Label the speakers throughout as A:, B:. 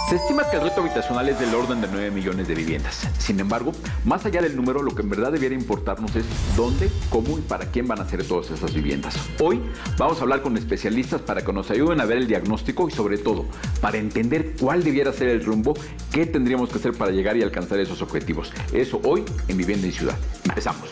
A: Se estima que el reto habitacional es del orden de 9 millones de viviendas. Sin embargo, más allá del número, lo que en verdad debiera importarnos es dónde, cómo y para quién van a ser todas esas viviendas. Hoy vamos a hablar con especialistas para que nos ayuden a ver el diagnóstico y sobre todo para entender cuál debiera ser el rumbo, qué tendríamos que hacer para llegar y alcanzar esos objetivos. Eso hoy en Vivienda y Ciudad. Empezamos.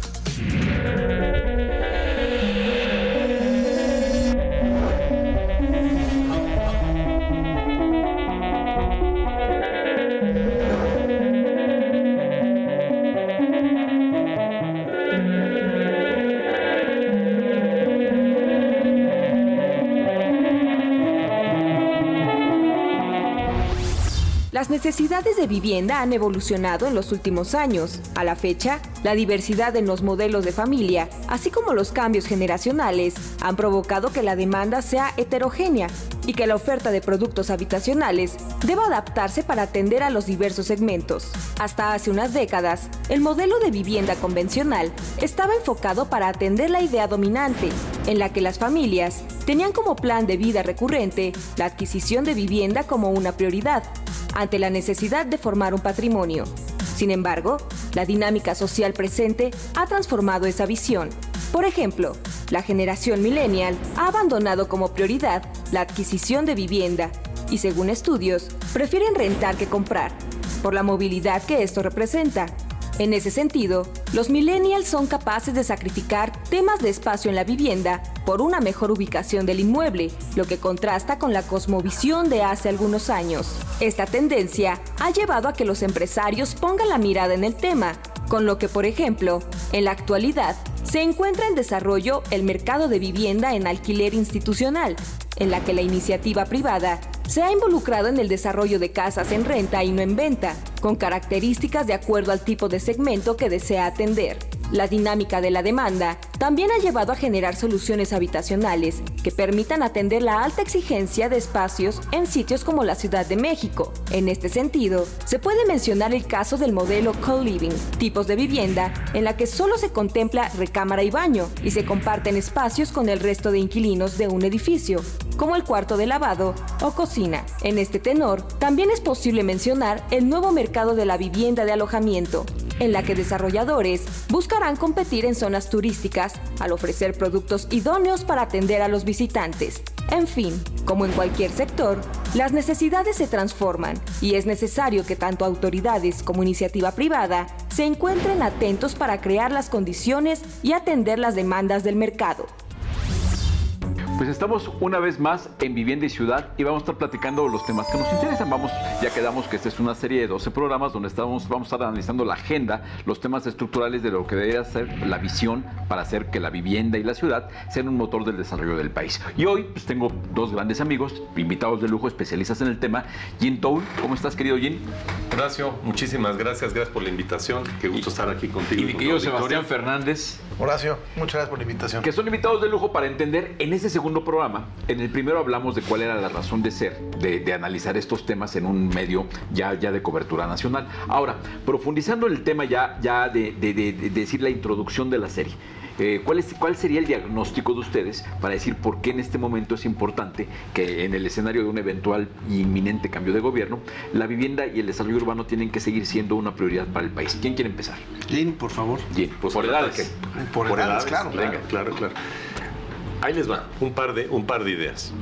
B: Las necesidades de vivienda han evolucionado en los últimos años. A la fecha, la diversidad en los modelos de familia, así como los cambios generacionales, han provocado que la demanda sea heterogénea y que la oferta de productos habitacionales deba adaptarse para atender a los diversos segmentos. Hasta hace unas décadas, el modelo de vivienda convencional estaba enfocado para atender la idea dominante, en la que las familias tenían como plan de vida recurrente la adquisición de vivienda como una prioridad, ante la necesidad de formar un patrimonio. Sin embargo, la dinámica social presente ha transformado esa visión. Por ejemplo, la generación millennial ha abandonado como prioridad la adquisición de vivienda y, según estudios, prefieren rentar que comprar, por la movilidad que esto representa. En ese sentido, los millennials son capaces de sacrificar temas de espacio en la vivienda por una mejor ubicación del inmueble, lo que contrasta con la cosmovisión de hace algunos años. Esta tendencia ha llevado a que los empresarios pongan la mirada en el tema, con lo que, por ejemplo, en la actualidad se encuentra en desarrollo el mercado de vivienda en alquiler institucional, en la que la iniciativa privada se ha involucrado en el desarrollo de casas en renta y no en venta, con características de acuerdo al tipo de segmento que desea atender. La dinámica de la demanda también ha llevado a generar soluciones habitacionales que permitan atender la alta exigencia de espacios en sitios como la Ciudad de México. En este sentido, se puede mencionar el caso del modelo co-living, tipos de vivienda en la que solo se contempla recámara y baño y se comparten espacios con el resto de inquilinos de un edificio, como el cuarto de lavado o cocina. En este tenor, también es posible mencionar el nuevo mercado de la vivienda de alojamiento, en la que desarrolladores buscarán competir en zonas turísticas al ofrecer productos idóneos para atender a los visitantes. En fin, como en cualquier sector, las necesidades se transforman y es necesario que tanto autoridades como iniciativa privada se encuentren atentos para crear las condiciones y atender las demandas del mercado.
A: Pues estamos una vez más en Vivienda y Ciudad y vamos a estar platicando los temas que nos interesan. Ya quedamos que esta es una serie de 12 programas donde vamos a estar analizando la agenda, los temas estructurales de lo que debería ser la visión para hacer que la vivienda y la ciudad sean un motor del desarrollo del país. Y hoy pues tengo dos grandes amigos, invitados de lujo, especialistas en el tema. Jin Toul, ¿cómo estás, querido Jin?
C: Horacio, muchísimas gracias por la invitación. Qué gusto estar aquí contigo.
A: Y mi querido Sebastián Fernández.
D: Horacio, muchas gracias por la invitación.
A: Que son invitados de lujo para entender en ese segundo programa. En el primero hablamos de cuál era la razón de ser, de analizar estos temas en un medio ya de cobertura nacional. Ahora, profundizando en el tema de decir la introducción de la serie, ¿cuál sería el diagnóstico de ustedes para decir por qué en este momento es importante que en el escenario de un eventual e inminente cambio de gobierno, la vivienda y el desarrollo urbano tienen que seguir siendo una prioridad para el país? ¿Quién quiere empezar?
D: Jin, por favor.
A: Jin, pues por edades.
D: Por edades, claro.
C: Venga, claro. Ahí les va, un par de ideas.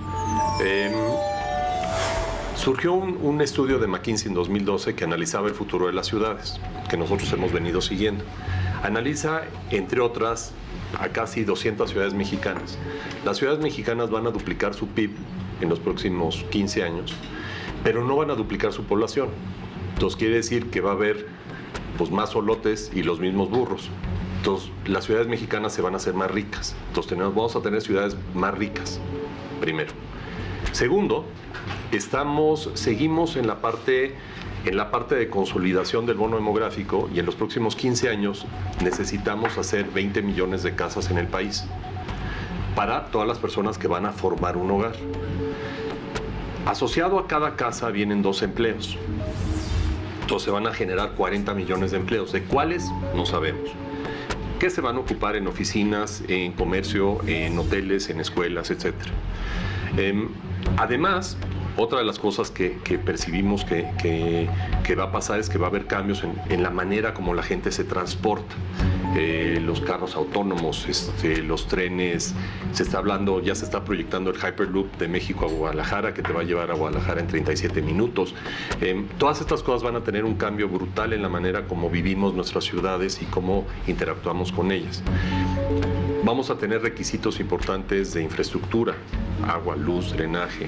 C: Surgió un estudio de McKinsey en 2012 que analizaba el futuro de las ciudades, que nosotros hemos venido siguiendo. Analiza, entre otras, a casi 200 ciudades mexicanas. Las ciudades mexicanas van a duplicar su PIB en los próximos 15 años, pero no van a duplicar su población. Entonces quiere decir que va a haber pues, más solotes y los mismos burros. Entonces las ciudades mexicanas se van a hacer más ricas. Entonces vamos a tener ciudades más ricas, primero. Segundo, seguimos en la parte de consolidación del bono demográfico y en los próximos 15 años necesitamos hacer 20 millones de casas en el país para todas las personas que van a formar un hogar. Asociado a cada casa vienen 2 empleos. Entonces se van a generar 40 millones de empleos. ¿De cuáles? No sabemos. ¿Qué se van a ocupar en oficinas, en comercio, en hoteles, en escuelas, etcétera? Además, Otra de las cosas que percibimos que va a pasar es que va a haber cambios en la manera como la gente se transporta. Los carros autónomos, los trenes, ya se está proyectando el Hyperloop de México a Guadalajara, que te va a llevar a Guadalajara en 37 minutos. Todas estas cosas van a tener un cambio brutal en la manera como vivimos nuestras ciudades y cómo interactuamos con ellas. Vamos a tener requisitos importantes de infraestructura, agua, luz, drenaje,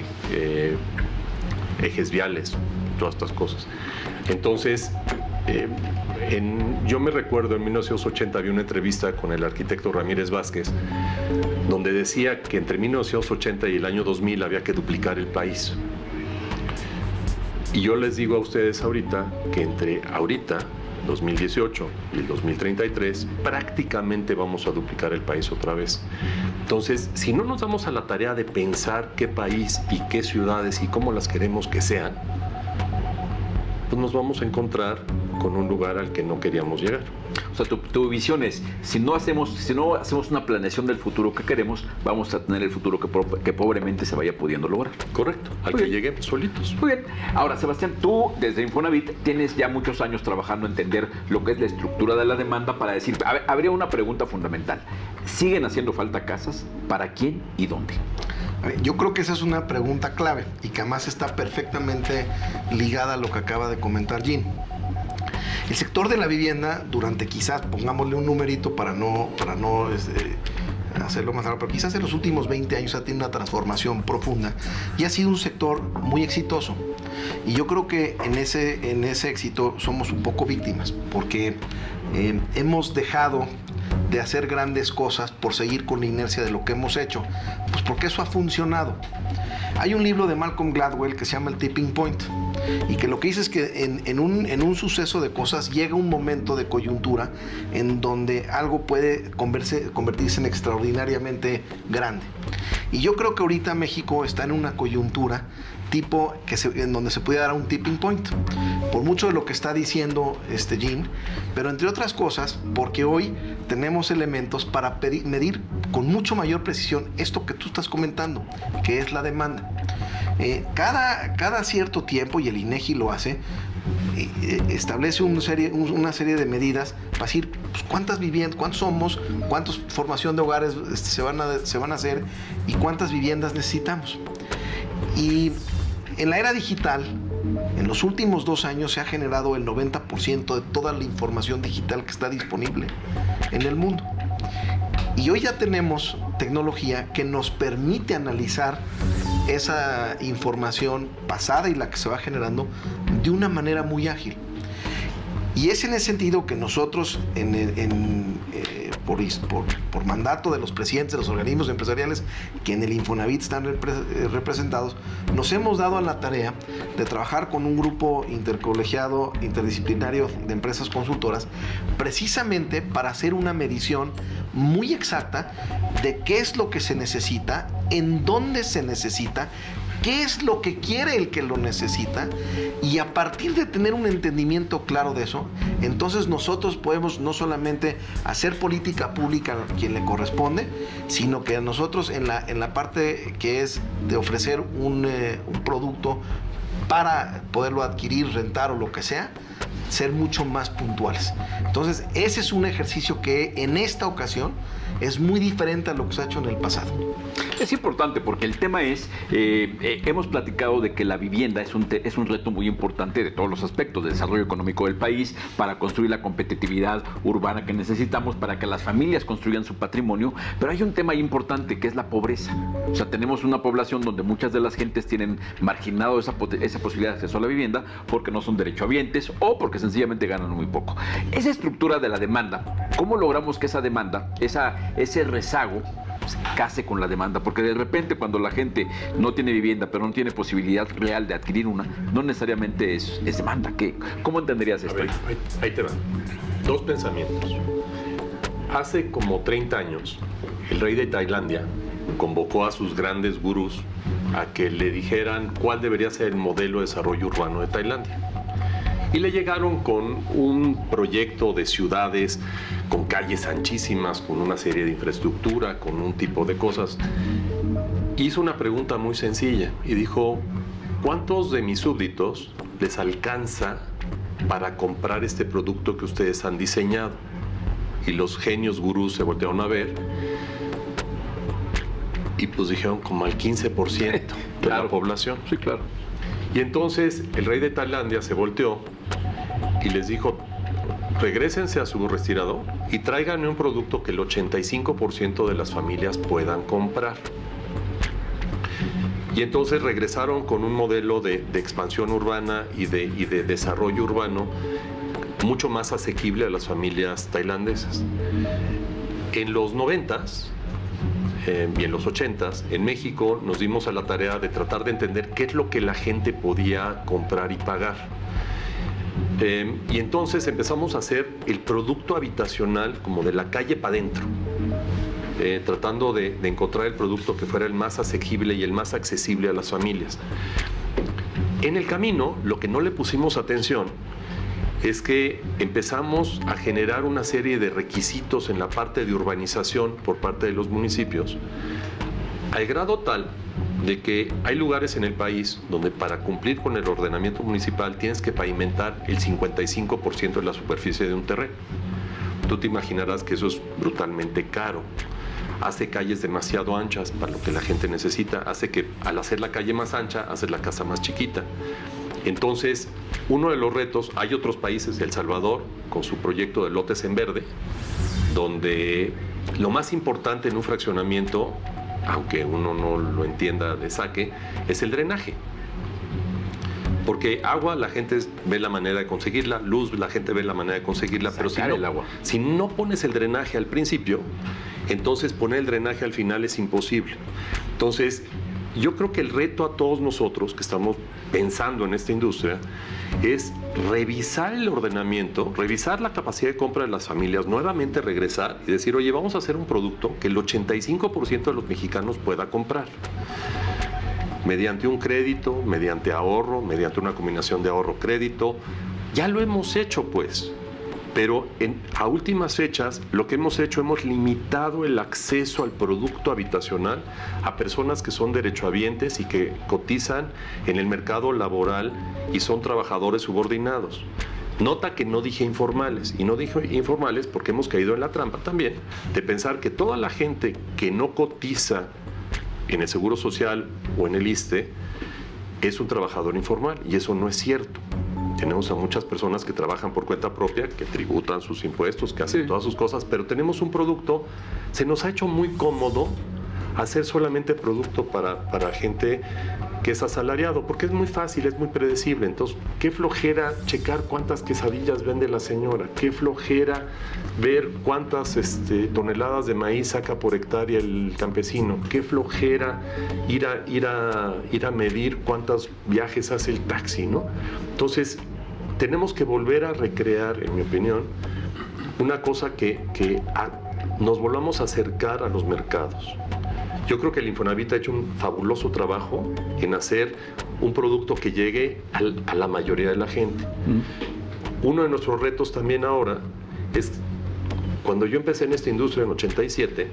C: ejes viales, todas estas cosas. Entonces, yo me recuerdo en 1980 había una entrevista con el arquitecto Ramírez Vázquez, donde decía que entre 1980 y el año 2000 había que duplicar el país. Y yo les digo a ustedes ahorita que entre ahorita, 2018 y el 2033, prácticamente vamos a duplicar el país otra vez. Entonces, si no nos damos a la tarea de pensar qué país y qué ciudades y cómo las queremos que sean, pues nos vamos a encontrar con un lugar al que no queríamos llegar.
A: O sea, tu visión es, si no hacemos una planeación del futuro que queremos, vamos a tener el futuro que pobremente se vaya pudiendo lograr.
C: Correcto, al que lleguemos solitos.
A: Muy bien. Ahora, Sebastián, tú desde Infonavit tienes ya muchos años trabajando en entender lo que es la estructura de la demanda para decir, habría una pregunta fundamental. ¿Siguen haciendo falta casas? ¿Para quién y dónde?
D: Yo creo que esa es una pregunta clave y que además está perfectamente ligada a lo que acaba de comentar Jean. El sector de la vivienda, durante quizás, pongámosle un numerito para no hacerlo más largo, pero quizás en los últimos 20 años ha tenido una transformación profunda y ha sido un sector muy exitoso. Y yo creo que en ese éxito somos un poco víctimas, porque hemos dejado de hacer grandes cosas por seguir con la inercia de lo que hemos hecho, pues porque eso ha funcionado. Hay un libro de Malcolm Gladwell que se llama El Tipping Point y que lo que dice es que en un suceso de cosas llega un momento de coyuntura en donde algo puede convertirse en extraordinariamente grande. Y yo creo que ahorita México está en una coyuntura tipo en donde se puede dar un tipping point, por mucho de lo que está diciendo Jean, pero entre otras cosas porque hoy tenemos elementos para medir con mucho mayor precisión esto que tú estás comentando, que es la demanda. Cada cierto tiempo, y el INEGI lo hace, establece una serie de medidas para decir pues, cuántas viviendas, cuántos somos, cuántas formación de hogares se van a hacer y cuántas viviendas necesitamos. Y en la era digital, en los últimos 2 años se ha generado el 90% de toda la información digital que está disponible en el mundo. Y hoy ya tenemos tecnología que nos permite analizar esa información pasada y la que se va generando de una manera muy ágil. Y es en ese sentido que nosotros, por mandato de los presidentes de los organismos empresariales que en el Infonavit están representados, nos hemos dado a la tarea de trabajar con un grupo intercolegiado, interdisciplinario de empresas consultoras, precisamente para hacer una medición muy exacta de qué es lo que se necesita, en dónde se necesita, qué es lo que quiere el que lo necesita, y a partir de tener un entendimiento claro de eso, entonces nosotros podemos no solamente hacer política pública a quien le corresponde, sino que nosotros en la parte que es de ofrecer un producto para poderlo adquirir, rentar o lo que sea, ser mucho más puntuales. Entonces ese es un ejercicio que en esta ocasión es muy diferente a lo que se ha hecho en el pasado.
A: Es importante porque el tema es, hemos platicado de que la vivienda es un reto muy importante de todos los aspectos, del desarrollo económico del país, para construir la competitividad urbana que necesitamos, para que las familias construyan su patrimonio, pero hay un tema importante que es la pobreza. O sea, tenemos una población donde muchas de las gentes tienen marginado esa posibilidad de acceso a la vivienda porque no son derechohabientes o porque sencillamente ganan muy poco. Esa estructura de la demanda, ¿cómo logramos que esa demanda, ese rezago, se case con la demanda? Porque de repente cuando la gente no tiene vivienda pero no tiene posibilidad real de adquirir una, no necesariamente es demanda. ¿Cómo entenderías esto?
C: A ver, ahí te van 2 pensamientos. Hace como 30 años el rey de Tailandia convocó a sus grandes gurús a que le dijeran cuál debería ser el modelo de desarrollo urbano de Tailandia. Y le llegaron con un proyecto de ciudades, con calles anchísimas, con una serie de infraestructura, con un tipo de cosas. Hizo una pregunta muy sencilla y dijo, ¿cuántos de mis súbditos les alcanza para comprar este producto que ustedes han diseñado? Y los genios gurús se voltearon a ver y pues dijeron como al 15% de la población.
A: Sí, claro.
C: Y entonces el rey de Tailandia se volteó y les dijo, regrésense a su respirador y tráiganme un producto que el 85% de las familias puedan comprar. Y entonces regresaron con un modelo de expansión urbana y de desarrollo urbano mucho más asequible a las familias tailandesas. En los 90s y en los 80s, en México nos dimos a la tarea de tratar de entender qué es lo que la gente podía comprar y pagar. Y entonces empezamos a hacer el producto habitacional como de la calle para adentro, tratando de encontrar el producto que fuera el más asequible y el más accesible a las familias. En el camino, lo que no le pusimos atención es que empezamos a generar una serie de requisitos en la parte de urbanización por parte de los municipios, al grado tal de que hay lugares en el país donde para cumplir con el ordenamiento municipal tienes que pavimentar el 55% de la superficie de un terreno. Tú te imaginarás que eso es brutalmente caro. Hace calles demasiado anchas para lo que la gente necesita, hace que al hacer la calle más ancha, haces la casa más chiquita. Entonces, uno de los retos, hay otros países, El Salvador, con su proyecto de lotes en verde, donde lo más importante en un fraccionamiento, aunque uno no lo entienda de saque, es el drenaje. Porque agua la gente ve la manera de conseguirla, luz la gente ve la manera de conseguirla, pero si no pones el drenaje al principio, entonces poner el drenaje al final es imposible. Entonces, yo creo que el reto a todos nosotros que estamos pensando en esta industria es revisar el ordenamiento, revisar la capacidad de compra de las familias, nuevamente regresar y decir, oye, vamos a hacer un producto que el 85% de los mexicanos pueda comprar. Mediante un crédito, mediante ahorro, mediante una combinación de ahorro-crédito. Ya lo hemos hecho, pues. Pero a últimas fechas, lo que hemos hecho, hemos limitado el acceso al producto habitacional a personas que son derechohabientes y que cotizan en el mercado laboral y son trabajadores subordinados. Nota que no dije informales, y no dije informales porque hemos caído en la trampa también de pensar que toda la gente que no cotiza en el Seguro Social o en el ISSSTE es un trabajador informal, y eso no es cierto. Tenemos a muchas personas que trabajan por cuenta propia, que tributan sus impuestos, que hacen todas sus cosas, pero tenemos un producto, se nos ha hecho muy cómodo hacer solamente producto para gente que es asalariado, porque es muy fácil, es muy predecible. Entonces, qué flojera checar cuántas quesadillas vende la señora, qué flojera ver cuántas toneladas de maíz saca por hectárea el campesino, qué flojera ir a medir cuántos viajes hace el taxi, ¿no? Entonces, tenemos que volver a recrear, en mi opinión, una cosa que nos volvamos a acercar a los mercados. Yo creo que el Infonavit ha hecho un fabuloso trabajo en hacer un producto que llegue a la mayoría de la gente. Uno de nuestros retos también ahora es, cuando yo empecé en esta industria en 87,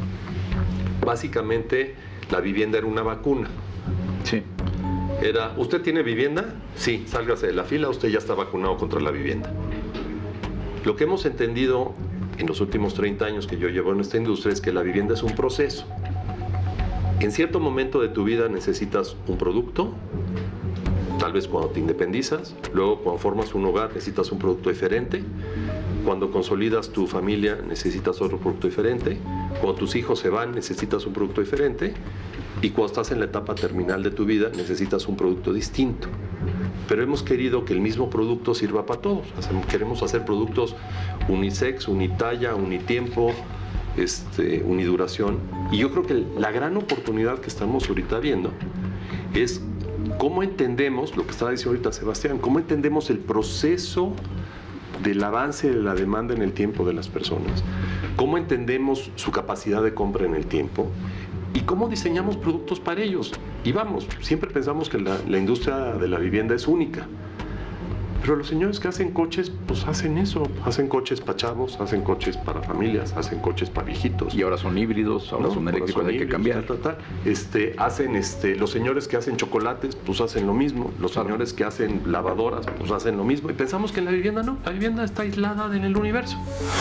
C: básicamente la vivienda era una vacuna.
A: Sí.
C: Era, ¿usted tiene vivienda? Sí, sálgase de la fila, usted ya está vacunado contra la vivienda. Lo que hemos entendido en los últimos 30 años que yo llevo en esta industria es que la vivienda es un proceso. En cierto momento de tu vida necesitas un producto, tal vez cuando te independizas, luego cuando formas un hogar necesitas un producto diferente, cuando consolidas tu familia necesitas otro producto diferente, cuando tus hijos se van necesitas un producto diferente, y cuando estás en la etapa terminal de tu vida necesitas un producto distinto. Pero hemos querido que el mismo producto sirva para todos. Queremos hacer productos unisex, unitalla, unitiempo, uniduración. Y yo creo que la gran oportunidad que estamos ahorita viendo es cómo entendemos, lo que estaba diciendo ahorita Sebastián, cómo entendemos el proceso del avance de la demanda en el tiempo de las personas, cómo entendemos su capacidad de compra en el tiempo y cómo diseñamos productos para ellos. Y vamos, siempre pensamos que la industria de la vivienda es única, Pero los señores que hacen coches, pues hacen eso. Hacen coches para chavos, hacen coches para familias, hacen coches para viejitos.
A: Y ahora son híbridos, ahora son eléctricos, hay que cambiar.
C: Los señores que hacen chocolates, pues hacen lo mismo. Los señores que hacen lavadoras, pues hacen lo mismo. Y pensamos que en la vivienda no. La vivienda está aislada en el universo.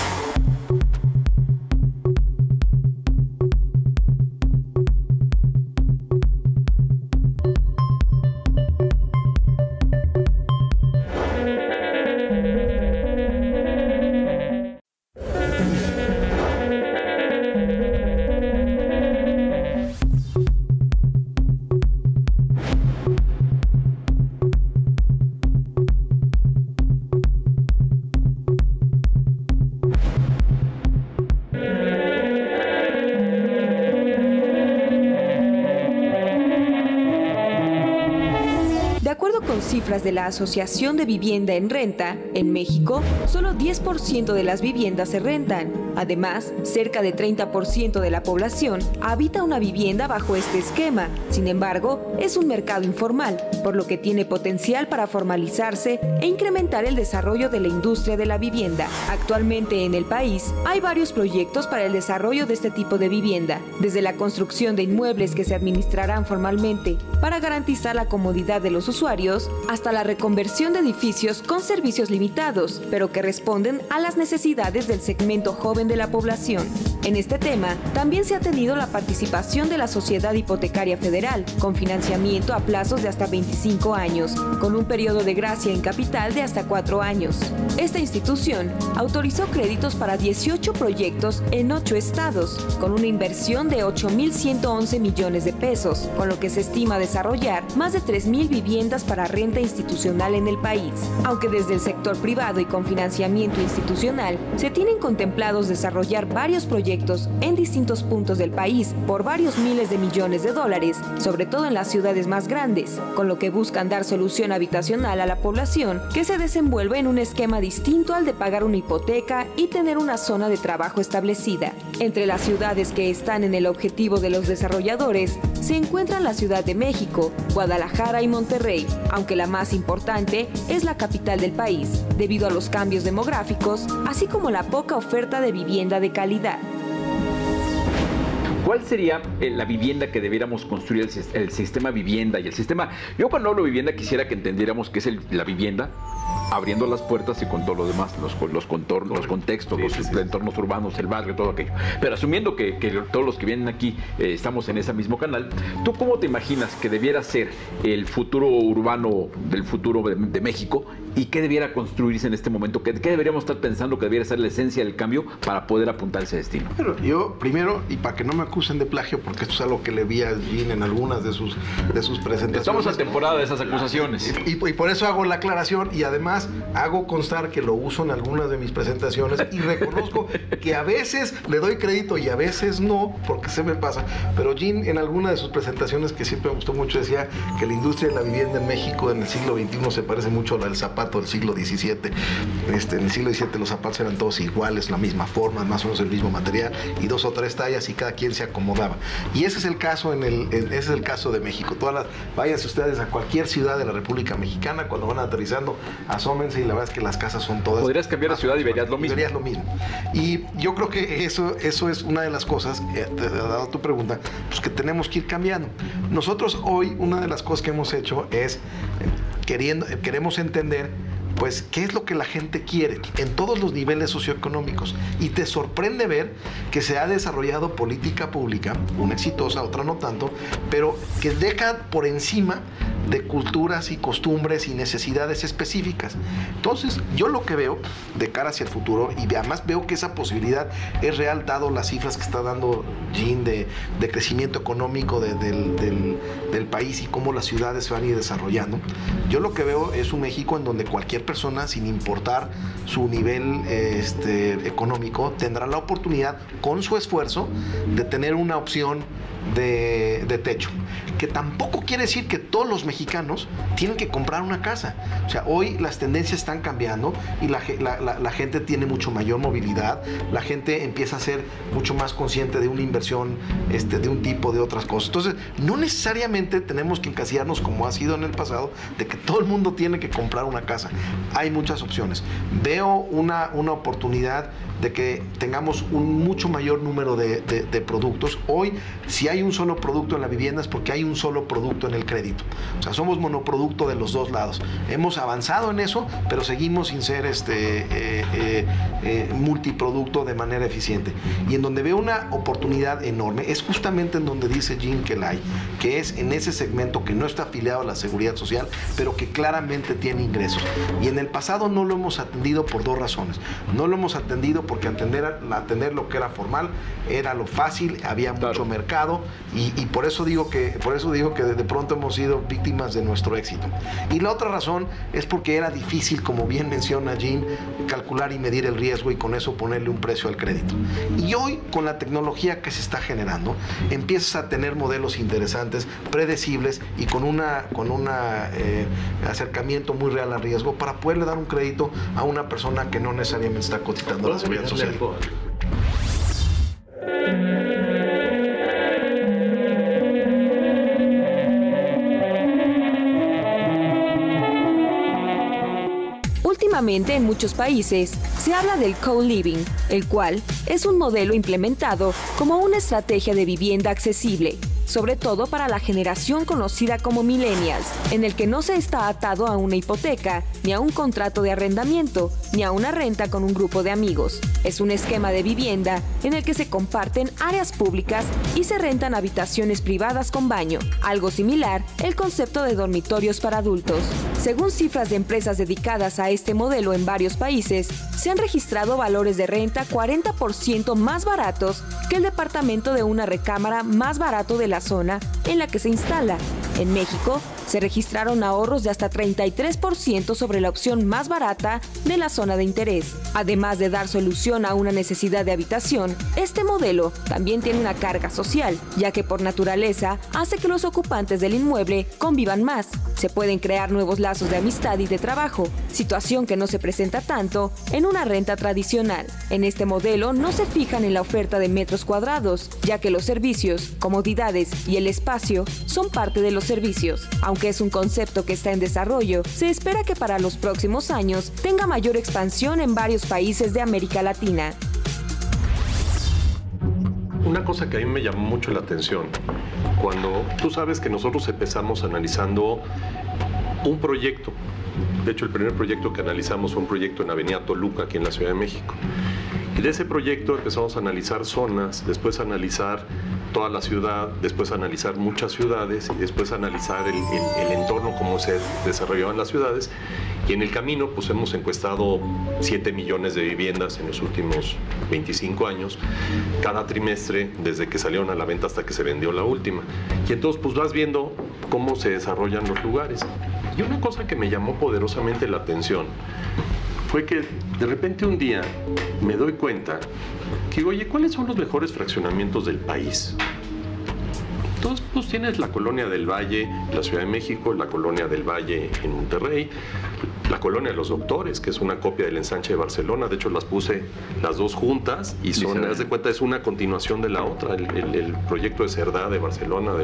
B: Cifras de la Asociación de Vivienda en Renta, en México, solo 10% de las viviendas se rentan. Además, cerca de 30% de la población habita una vivienda bajo este esquema. Sin embargo, es un mercado informal, por lo que tiene potencial para formalizarse e incrementar el desarrollo de la industria de la vivienda. Actualmente en el país hay varios proyectos para el desarrollo de este tipo de vivienda, desde la construcción de inmuebles que se administrarán formalmente para garantizar la comodidad de los usuarios, hasta la reconversión de edificios con servicios limitados, pero que responden a las necesidades del segmento joven de la población. En este tema, también se ha tenido la participación de la Sociedad Hipotecaria Federal, con financiamiento a plazos de hasta 25 años, con un periodo de gracia en capital de hasta 4 años. Esta institución autorizó créditos para 18 proyectos en 8 estados, con una inversión de 8.111 millones de pesos, con lo que se estima desarrollar más de 3.000 viviendas para renta institucional en el país. Aunque desde el sector privado y con financiamiento institucional se tienen contemplados desarrollar varios proyectos en distintos puntos del país por varios miles de millones de dólares, sobre todo en las ciudades más grandes, con lo que buscan dar solución habitacional a la población que se desenvuelve en un esquema distinto al de pagar una hipoteca y tener una zona de trabajo establecida. Entre las ciudades que están en el objetivo de los desarrolladores se encuentran la Ciudad de México, Guadalajara y Monterrey, aunque la más importante es la capital del país, debido a los cambios demográficos, así como la poca oferta de vivienda de calidad.
A: ¿Cuál sería la vivienda que debiéramos construir, el sistema vivienda y el sistema? Yo cuando hablo de vivienda quisiera que entendiéramos qué es la vivienda, abriendo las puertas y con todo lo demás, los contornos, los contextos, los entornos urbanos, el barrio, todo aquello. Pero asumiendo que todos los que vienen aquí estamos en ese mismo canal, ¿tú cómo te imaginas que debiera ser el futuro urbano del futuro de México y qué debiera construirse en este momento? ¿Qué deberíamos estar pensando que debiera ser la esencia del cambio para poder apuntar a ese destino?
D: Bueno, yo primero, y para que no me acusen de plagio, porque esto es algo que le vi a Jean en algunas de sus presentaciones.
A: Estamos a temporada de esas acusaciones.
D: Y por eso hago la aclaración y además hago constar que lo uso en algunas de mis presentaciones y reconozco que a veces le doy crédito y a veces no, porque se me pasa. Pero Jean en alguna de sus presentaciones, que siempre me gustó mucho, decía que la industria de la vivienda en México en el siglo XXI se parece mucho a la del zapato del siglo XVII. En el siglo XVII los zapatos eran todos iguales, la misma forma, más o menos el mismo material y 2 o 3 tallas y cada quien se acomodaba. Y ese es el caso ese es el caso de México. Váyanse ustedes a cualquier ciudad de la República Mexicana, cuando van aterrizando, asómense y la verdad es que las casas son todas...
A: Podrías cambiar de ciudad y verías lo mismo.
D: Verías lo mismo. Y yo creo que eso es una de las cosas, dado tu pregunta, pues que tenemos que ir cambiando. Nosotros hoy, una de las cosas que hemos hecho es, queremos entender pues qué es lo que la gente quiere en todos los niveles socioeconómicos, y te sorprende ver que se ha desarrollado política pública, una exitosa, otra no tanto, pero que deja por encima de culturas y costumbres y necesidades específicas. Entonces, yo lo que veo de cara hacia el futuro, y además veo que esa posibilidad es real, dado las cifras que está dando Jean de crecimiento económico del país y cómo las ciudades se van a ir desarrollando. Yo lo que veo es un México en donde cualquier persona, sin importar su nivel económico, tendrá la oportunidad, con su esfuerzo, de tener una opción de techo, que tampoco quiere decir que todos los mexicanos tienen que comprar una casa. O sea, hoy las tendencias están cambiando y la gente tiene mucho mayor movilidad, la gente empieza a ser mucho más consciente de una inversión de un tipo, de otras cosas. Entonces, no necesariamente tenemos que encasillarnos, como ha sido en el pasado, de que todo el mundo tiene que comprar una casa. Hay muchas opciones. Veo una oportunidad de que tengamos un mucho mayor número de productos. Hoy, si hay un solo producto en la vivienda, es porque hay un solo producto en el crédito. O sea, somos monoproducto de los dos lados. Hemos avanzado en eso, pero seguimos sin ser multiproducto de manera eficiente. Y en donde veo una oportunidad enorme es justamente en donde dice Jean Kelay, que es en ese segmento que no está afiliado a la seguridad social, pero que claramente tiene ingresos. Y en el pasado no lo hemos atendido por dos razones. No lo hemos atendido porque atender lo que era formal era lo fácil, había mucho mercado, y por eso digo que de pronto hemos sido víctimas de nuestro éxito. Y la otra razón es porque era difícil, como bien menciona Jean, calcular y medir el riesgo y con eso ponerle un precio al crédito. Y hoy, con la tecnología que se está generando, empiezas a tener modelos interesantes, predecibles y con un acercamiento muy real al riesgo para poderle dar un crédito a una persona que no necesariamente está cotizando la seguridad social.
B: Últimamente en muchos países se habla del co-living, el cual es un modelo implementado como una estrategia de vivienda accesible, sobre todo para la generación conocida como millennials, en el que no se está atado a una hipoteca, ni a un contrato de arrendamiento, ni a una renta con un grupo de amigos. Es un esquema de vivienda en el que se comparten áreas públicas y se rentan habitaciones privadas con baño, algo similar el concepto de dormitorios para adultos. Según cifras de empresas dedicadas a este modelo en varios países, se han registrado valores de renta 40% más baratos que el departamento de una recámara más barato de la zona en la que se instala. En México, se registraron ahorros de hasta 33% sobre la opción más barata de la zona de interés. Además de dar solución a una necesidad de habitación, este modelo también tiene una carga social, ya que por naturaleza hace que los ocupantes del inmueble convivan más. Se pueden crear nuevos lazos de amistad y de trabajo, situación que no se presenta tanto en una renta tradicional. En este modelo no se fijan en la oferta de metros cuadrados, ya que los servicios, comodidades y el espacio son parte de los servicios. Aunque es un concepto que está en desarrollo, se espera que para los próximos años tenga mayor expansión en varios países de América Latina.
C: Una cosa que a mí me llamó mucho la atención, cuando tú sabes que nosotros empezamos analizando un proyecto. De hecho, el primer proyecto que analizamos fue un proyecto en Avenida Toluca, aquí en la Ciudad de México. Y de ese proyecto empezamos a analizar zonas, después a analizar toda la ciudad, después a analizar muchas ciudades y después a analizar el entorno, cómo se desarrollaban las ciudades. Y en el camino pues hemos encuestado 7 millones de viviendas en los últimos 25 años, cada trimestre, desde que salieron a la venta hasta que se vendió la última. Y entonces pues vas viendo cómo se desarrollan los lugares. Y una cosa que me llamó poderosamente la atención fue que de repente un día me doy cuenta que, oye, ¿cuáles son los mejores fraccionamientos del país? Entonces, pues tienes la Colonia del Valle, la Ciudad de México, la Colonia del Valle en Monterrey, la Colonia de los Doctores, que es una copia del ensanche de Barcelona. De hecho, las puse las dos juntas y son, haz de cuenta, es una continuación de la otra. El proyecto de Cerdá de Barcelona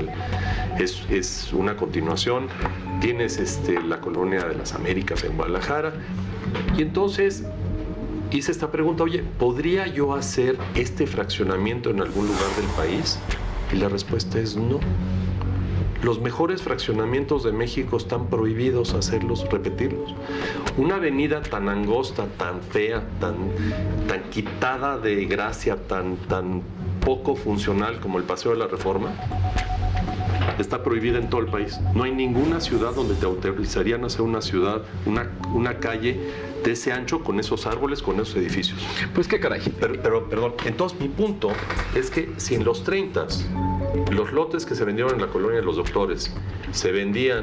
C: es una continuación. Tienes la Colonia de las Américas en Guadalajara. Y entonces hice esta pregunta, oye, ¿podría yo hacer este fraccionamiento en algún lugar del país? Y la respuesta es no. Los mejores fraccionamientos de México están prohibidos hacerlos, repetirlos. Una avenida tan angosta, tan fea, tan quitada de gracia, tan poco funcional como el Paseo de la Reforma, está prohibida en todo el país. No hay ninguna ciudad donde te autorizarían hacer una calle de ese ancho, con esos árboles, con esos edificios.
A: Pues qué caray.
C: Pero perdón, entonces mi punto es que si en los 30s los lotes que se vendieron en la Colonia de los Doctores se vendían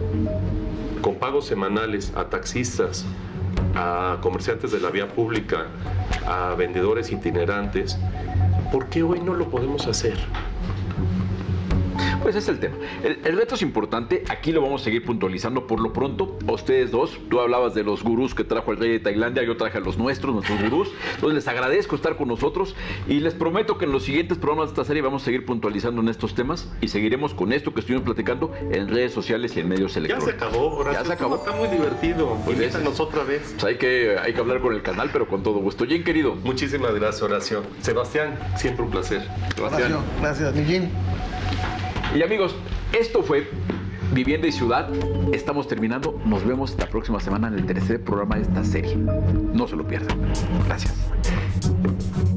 C: con pagos semanales a taxistas, a comerciantes de la vía pública, a vendedores itinerantes, ¿por qué hoy no lo podemos hacer?
A: Pues ese es el tema. El reto es importante, aquí lo vamos a seguir puntualizando. Por lo pronto, a ustedes dos, tú hablabas de los gurús que trajo el rey de Tailandia, yo traje a los nuestros gurús. Entonces les agradezco estar con nosotros y les prometo que en los siguientes programas de esta serie vamos a seguir puntualizando en estos temas y seguiremos con esto que estuvimos platicando en redes sociales y en medios electrónicos.
C: Ya se acabó, Horacio.
A: Ya se acabó.
C: Está muy divertido.
A: Pues
C: Invítanos otra vez.
A: Pues hay que hablar con el canal, pero con todo gusto. Jim, querido.
C: Muchísimas gracias, Horacio. Sebastián, siempre un placer.
A: Sebastián.
D: Gracias, mi Jim.
A: Y amigos, esto fue Vivienda y Ciudad. Estamos terminando. Nos vemos la próxima semana en el tercer programa de esta serie. No se lo pierdan. Gracias.